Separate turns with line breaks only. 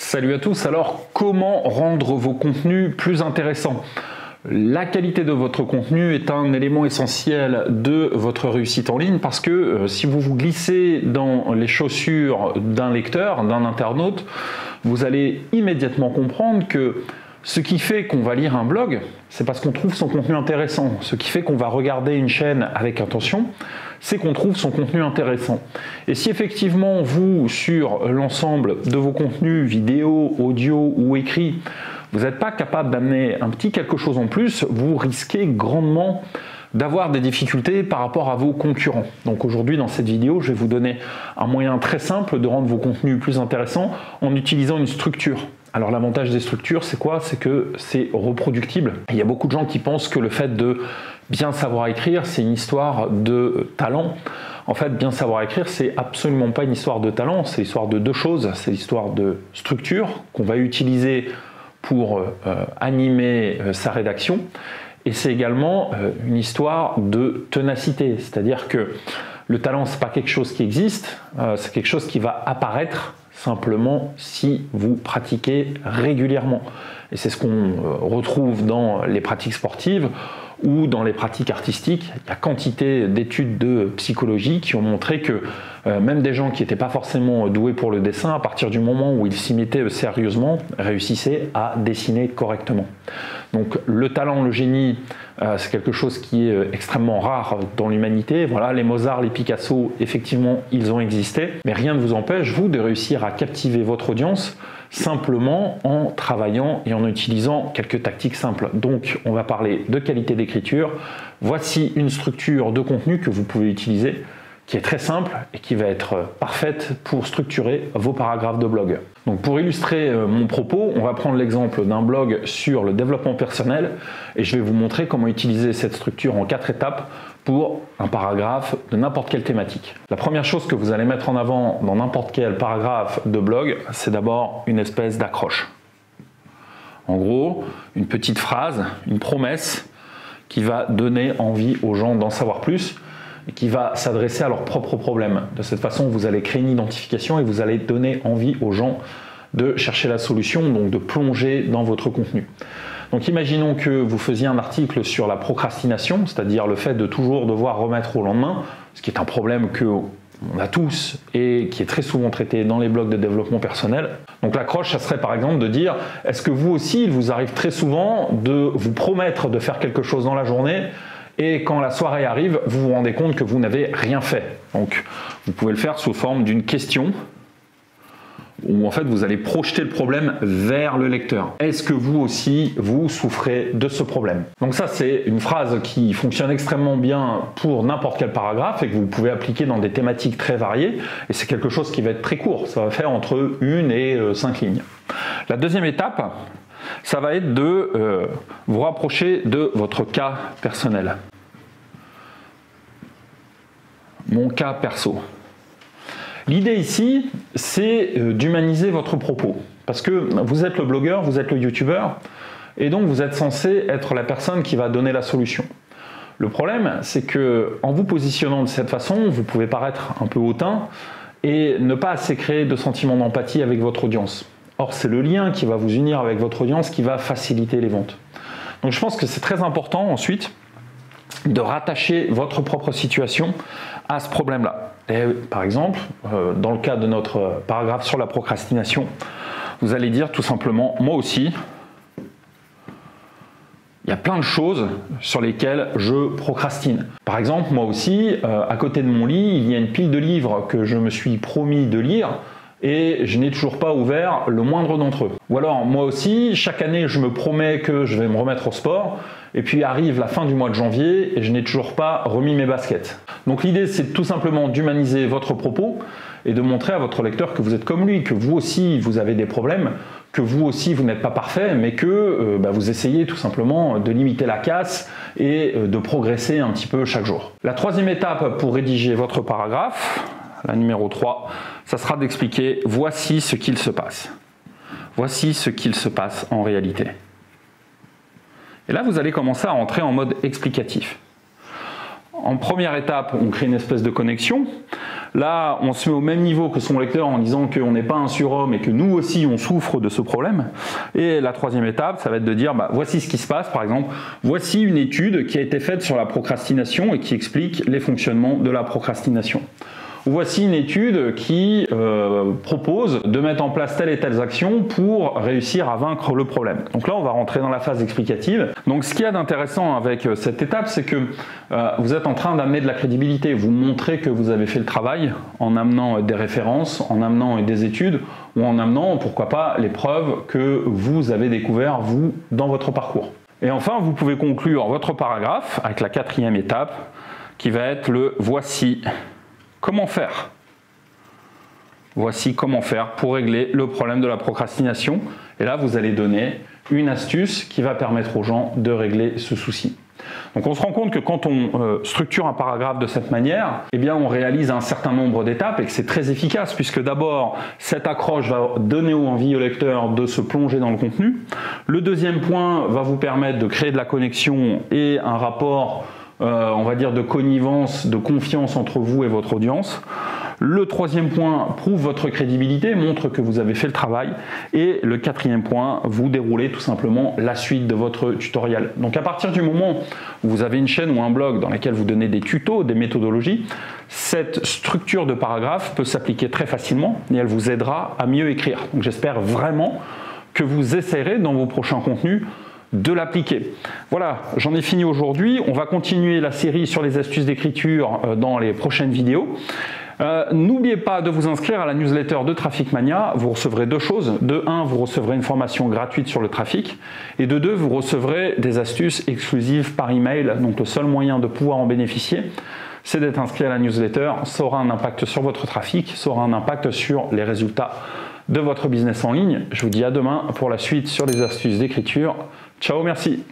Salut à tous, alors comment rendre vos contenus plus intéressants? La qualité de votre contenu est un élément essentiel de votre réussite en ligne parce que si vous vous glissez dans les chaussures d'un lecteur, d'un internaute, vous allez immédiatement comprendre que ce qui fait qu'on va lire un blog, c'est parce qu'on trouve son contenu intéressant. Ce qui fait qu'on va regarder une chaîne avec attention, c'est qu'on trouve son contenu intéressant. Et si effectivement vous, sur l'ensemble de vos contenus vidéo, audio ou écrits, vous n'êtes pas capable d'amener un petit quelque chose en plus, vous risquez grandement d'avoir des difficultés par rapport à vos concurrents. Donc aujourd'hui dans cette vidéo, je vais vous donner un moyen très simple de rendre vos contenus plus intéressants en utilisant une structure. Alors l'avantage des structures, c'est quoi? C'est que c'est reproductible. Il y a beaucoup de gens qui pensent que le fait de bien savoir écrire, c'est une histoire de talent. En fait, bien savoir écrire, c'est absolument pas une histoire de talent, c'est l'histoire de deux choses. C'est l'histoire de structure qu'on va utiliser pour animer sa rédaction. Et c'est également une histoire de ténacité. C'est-à-dire que le talent, c'est pas quelque chose qui existe, c'est quelque chose qui va apparaître simplement si vous pratiquez régulièrement. Et c'est ce qu'on retrouve dans les pratiques sportives ou dans les pratiques artistiques. Il y a quantité d'études de psychologie qui ont montré que même des gens qui n'étaient pas forcément doués pour le dessin, à partir du moment où ils s'y mettaient sérieusement, réussissaient à dessiner correctement. Donc le talent, le génie, c'est quelque chose qui est extrêmement rare dans l'humanité. Voilà, les Mozart, les Picasso, effectivement, ils ont existé. Mais rien ne vous empêche, vous, de réussir à captiver votre audience simplement en travaillant et en utilisant quelques tactiques simples. Donc, on va parler de qualité d'écriture. Voici une structure de contenu que vous pouvez utiliser, qui est très simple et qui va être parfaite pour structurer vos paragraphes de blog. Donc pour illustrer mon propos, on va prendre l'exemple d'un blog sur le développement personnel et je vais vous montrer comment utiliser cette structure en 4 étapes pour un paragraphe de n'importe quelle thématique. La première chose que vous allez mettre en avant dans n'importe quel paragraphe de blog, c'est d'abord une espèce d'accroche. En gros, une petite phrase, une promesse qui va donner envie aux gens d'en savoir plus et qui va s'adresser à leurs propres problèmes. De cette façon, vous allez créer une identification et vous allez donner envie aux gens de chercher la solution, donc de plonger dans votre contenu. Donc imaginons que vous faisiez un article sur la procrastination, c'est-à-dire le fait de toujours devoir remettre au lendemain, ce qui est un problème qu'on a tous et qui est très souvent traité dans les blogs de développement personnel. Donc l'accroche, ça serait par exemple de dire, est-ce que vous aussi, il vous arrive très souvent de vous promettre de faire quelque chose dans la journée et quand la soirée arrive, vous vous rendez compte que vous n'avez rien fait. Donc vous pouvez le faire sous forme d'une question où en fait vous allez projeter le problème vers le lecteur. Est-ce que vous aussi, vous souffrez de ce problème? Donc ça, c'est une phrase qui fonctionne extrêmement bien pour n'importe quel paragraphe et que vous pouvez appliquer dans des thématiques très variées. Et c'est quelque chose qui va être très court. Ça va faire entre 1 et 5 lignes. La deuxième étape, ça va être de vous rapprocher de votre cas personnel. Mon cas perso. L'idée ici, c'est d'humaniser votre propos. Parce que vous êtes le blogueur, vous êtes le youtubeur, et donc vous êtes censé être la personne qui va donner la solution. Le problème, c'est que en vous positionnant de cette façon, vous pouvez paraître un peu hautain et ne pas assez créer de sentiment d'empathie avec votre audience. Or, c'est le lien qui va vous unir avec votre audience qui va faciliter les ventes. Donc je pense que c'est très important ensuite de rattacher votre propre situation à ce problème-là. Et par exemple, dans le cas de notre paragraphe sur la procrastination, vous allez dire tout simplement, moi aussi, il y a plein de choses sur lesquelles je procrastine. Par exemple, moi aussi, à côté de mon lit, il y a une pile de livres que je me suis promis de lire et je n'ai toujours pas ouvert le moindre d'entre eux. Ou alors, moi aussi, chaque année, je me promets que je vais me remettre au sport et puis arrive la fin du mois de janvier et je n'ai toujours pas remis mes baskets. Donc l'idée, c'est tout simplement d'humaniser votre propos et de montrer à votre lecteur que vous êtes comme lui, que vous aussi, vous avez des problèmes, que vous aussi, vous n'êtes pas parfait, mais que vous essayez tout simplement de limiter la casse et de progresser un petit peu chaque jour. La troisième étape pour rédiger votre paragraphe, la numéro 3, ça sera d'expliquer voici ce qu'il se passe. Voici ce qu'il se passe en réalité. Et là, vous allez commencer à entrer en mode explicatif. En première étape, on crée une espèce de connexion. Là, on se met au même niveau que son lecteur en disant qu'on n'est pas un surhomme et que nous aussi, on souffre de ce problème. Et la troisième étape, ça va être de dire, voici ce qui se passe, par exemple, voici une étude qui a été faite sur la procrastination et qui explique les fonctionnements de la procrastination. Voici une étude qui propose de mettre en place telles et telles actions pour réussir à vaincre le problème. Donc là, on va rentrer dans la phase explicative. Donc ce qu'il y a d'intéressant avec cette étape, c'est que vous êtes en train d'amener de la crédibilité. Vous montrez que vous avez fait le travail en amenant des références, en amenant des études ou en amenant, pourquoi pas, les preuves que vous avez découvert, vous, dans votre parcours. Et enfin, vous pouvez conclure votre paragraphe avec la quatrième étape qui va être le « voici ». Comment faire? Voici comment faire pour régler le problème de la procrastination. Et là, vous allez donner une astuce qui va permettre aux gens de régler ce souci. Donc on se rend compte que quand on structure un paragraphe de cette manière, eh bien on réalise un certain nombre d'étapes et que c'est très efficace puisque d'abord, cette accroche va donner envie au lecteur de se plonger dans le contenu. Le deuxième point va vous permettre de créer de la connexion et un rapport on va dire de connivence, de confiance entre vous et votre audience. Le troisième point prouve votre crédibilité, montre que vous avez fait le travail. Et le quatrième point, vous déroulez tout simplement la suite de votre tutoriel. Donc à partir du moment où vous avez une chaîne ou un blog dans lequel vous donnez des tutos, des méthodologies, cette structure de paragraphe peut s'appliquer très facilement et elle vous aidera à mieux écrire. Donc j'espère vraiment que vous essayerez dans vos prochains contenus de l'appliquer. Voilà, j'en ai fini aujourd'hui. On va continuer la série sur les astuces d'écriture dans les prochaines vidéos. N'oubliez pas de vous inscrire à la newsletter de Traffic Mania. Vous recevrez deux choses. De 1, vous recevrez une formation gratuite sur le trafic. Et de 2, vous recevrez des astuces exclusives par email. Donc le seul moyen de pouvoir en bénéficier, c'est d'être inscrit à la newsletter. Ça aura un impact sur votre trafic, ça aura un impact sur les résultats de votre business en ligne. Je vous dis à demain pour la suite sur les astuces d'écriture. Ciao, merci.